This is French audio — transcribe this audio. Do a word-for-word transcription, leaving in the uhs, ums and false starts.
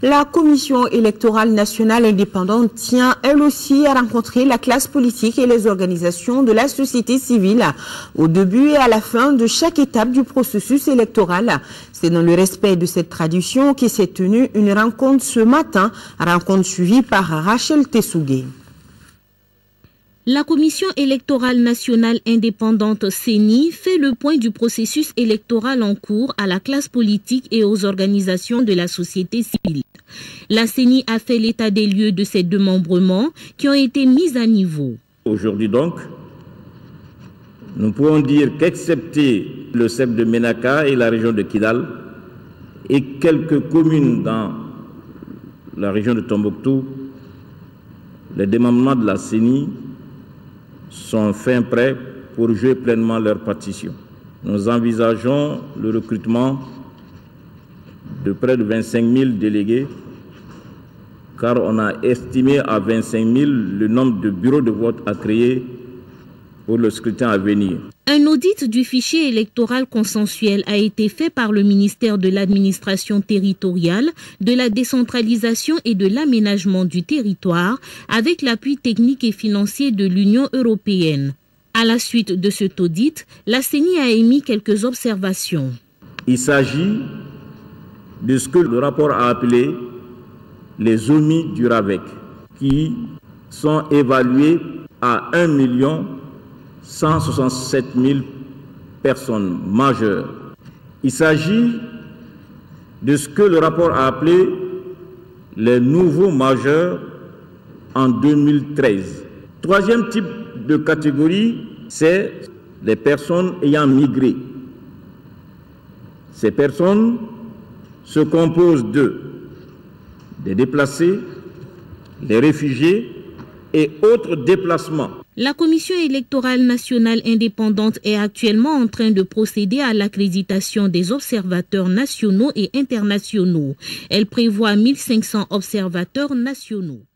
La Commission électorale nationale indépendante tient elle aussi à rencontrer la classe politique et les organisations de la société civile au début et à la fin de chaque étape du processus électoral. C'est dans le respect de cette tradition que s'est tenue une rencontre ce matin, rencontre suivie par Rachel Tessougué. La Commission électorale nationale indépendante C E N I fait le point du processus électoral en cours à la classe politique et aux organisations de la société civile. La C E N I a fait l'état des lieux de ces démembrements qui ont été mis à niveau. Aujourd'hui donc, nous pouvons dire qu'excepté le C E P de Ménaka et la région de Kidal et quelques communes dans la région de Tombouctou, les démembrements de la C E N I sont fin prêts pour jouer pleinement leur partition. Nous envisageons le recrutement de près de vingt-cinq mille délégués, car on a estimé à vingt-cinq mille le nombre de bureaux de vote à créer pour le scrutin à venir. Un audit du fichier électoral consensuel a été fait par le ministère de l'Administration territoriale, de la décentralisation et de l'aménagement du territoire avec l'appui technique et financier de l'Union européenne. À la suite de cet audit, la C E N I a émis quelques observations. Il s'agit de ce que le rapport a appelé les omis du RAVEC, qui sont évalués à un million cent soixante-sept mille personnes majeures. Il s'agit de ce que le rapport a appelé les nouveaux majeurs en deux mille treize. Troisième type de catégorie, c'est les personnes ayant migré. Ces personnes se composent de des déplacés, des réfugiés et autres déplacements. La Commission électorale nationale indépendante est actuellement en train de procéder à l'accréditation des observateurs nationaux et internationaux. Elle prévoit mille cinq cents observateurs nationaux.